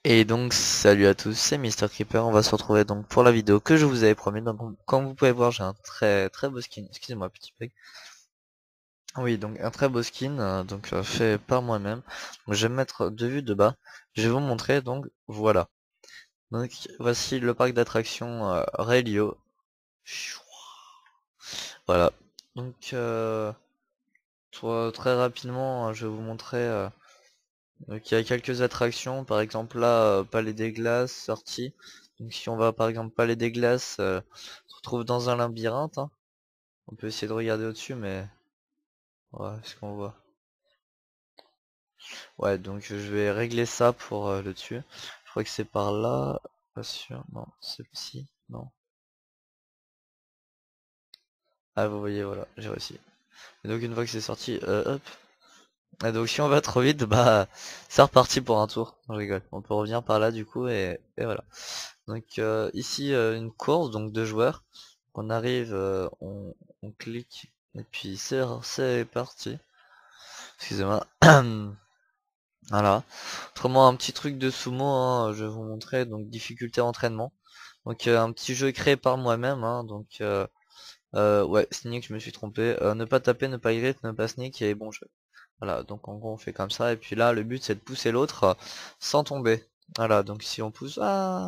Et donc salut à tous, c'est Mister Creeper, on va se retrouver donc pour la vidéo que je vous avais promis. Donc comme vous pouvez voir j'ai un très très beau skin, excusez-moi petit bug. Oui donc un très beau skin, fait par moi-même. Donc, je vais me mettre de vue de bas, je vais vous montrer donc voilà. Donc voici le parc d'attractions Railio. Voilà. Donc très rapidement je vais vous montrer donc il y a quelques attractions, par exemple là, Palais des Glaces, sortie. Donc si on va par exemple Palais des Glaces, on se retrouve dans un labyrinthe, hein. On peut essayer de regarder au-dessus, mais ouais, ce qu'on voit. Ouais, donc je vais régler ça pour le dessus. Je crois que c'est par là. Pas sûr. Non, c'est ici. Non. Ah, vous voyez, voilà, j'ai réussi. Et donc une fois que c'est sorti, hop. Et donc si on va trop vite, bah c'est reparti pour un tour. Je rigole. On peut revenir par là du coup et voilà. Donc ici une course donc deux joueurs. On arrive, on clique et puis c'est parti. Excusez-moi. Voilà. Autrement un petit truc de sumo, hein, je vais vous montrer donc difficulté entraînement. Donc un petit jeu créé par moi-même, hein, ouais sneak je me suis trompé. Ne pas taper, ne pas hit, ne pas sneak et bon jeu. Voilà donc en gros on fait comme ça et puis là le but c'est de pousser l'autre sans tomber. Voilà donc si on pousse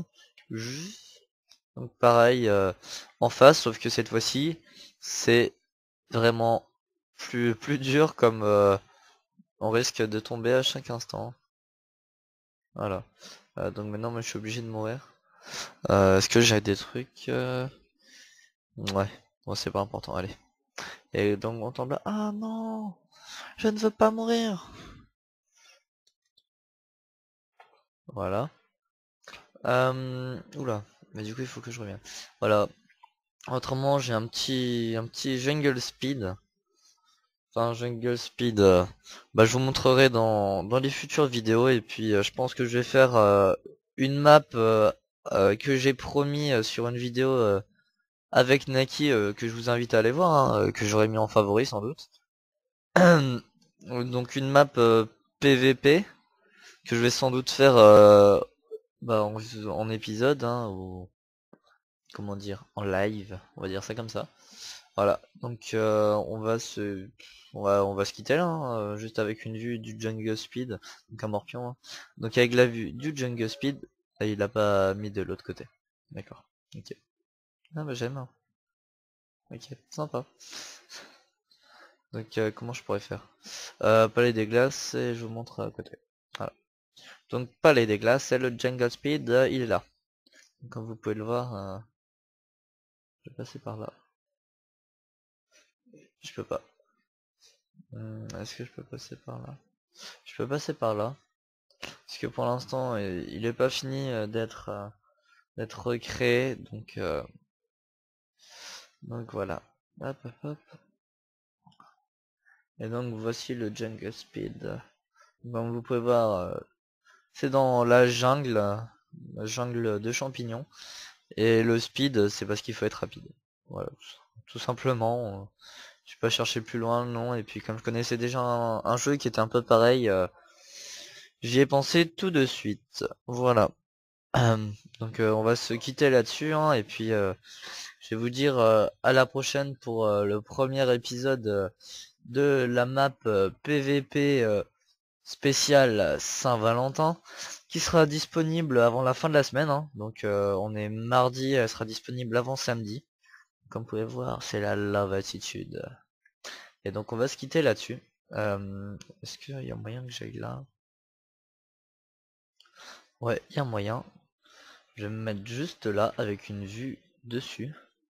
donc pareil en face, sauf que cette fois-ci c'est vraiment plus dur comme on risque de tomber à chaque instant. Voilà. Donc maintenant moi je suis obligé de mourir. Est-ce que j'ai des trucs Ouais, bon c'est pas important, allez. Et donc on tombe là. Ah non, je ne veux pas mourir. Voilà. Oula, mais du coup il faut que je revienne. Voilà. Autrement j'ai un petit jungle speed. Enfin, Jungle Speed, bah, je vous montrerai dans les futures vidéos et puis je pense que je vais faire une map que j'ai promis sur une vidéo avec Naki que je vous invite à aller voir, hein, que j'aurais mis en favori sans doute. Donc une map PVP que je vais sans doute faire en épisode, hein, ou comment dire, en live, on va dire ça comme ça. Voilà, donc on va se quitter là, hein, juste avec une vue du Jungle Speed, donc un morpion, hein. Donc avec la vue du Jungle Speed, il a pas mis de l'autre côté. D'accord. Ok. Ah bah j'aime, hein. Ok, sympa. Donc comment je pourrais faire? Palais des glaces et je vous montre à côté. Voilà. Donc Palais des glaces et le Jungle Speed, il est là. Donc, comme vous pouvez le voir, je vais passer par là. Je peux pas. Est-ce que je peux passer par là? Je peux passer par là. Parce que pour l'instant, il est pas fini d'être recréé, donc voilà. Hop, hop, hop. Et donc voici le Jungle Speed. Comme vous pouvez voir, c'est dans la jungle de champignons. Et le speed, c'est parce qu'il faut être rapide. Voilà, tout simplement. Je vais pas chercher plus loin, non. Et puis comme je connaissais déjà un jeu qui était un peu pareil, j'y ai pensé tout de suite. Voilà. Donc on va se quitter là-dessus, hein, et puis je vais vous dire à la prochaine pour le premier épisode de la map PVP spéciale Saint-Valentin qui sera disponible avant la fin de la semaine, hein. Donc on est mardi, elle sera disponible avant samedi. Comme vous pouvez voir, c'est la love attitude. Et donc on va se quitter là-dessus. Est-ce qu'il y a moyen que j'aille là? Ouais, il y a moyen. Je vais me mettre juste là avec une vue dessus.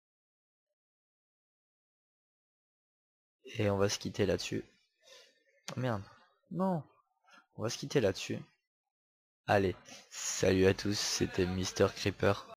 Et on va se quitter là-dessus. Oh merde. Non. On va se quitter là-dessus. Allez. Salut à tous. C'était Mister Creeper.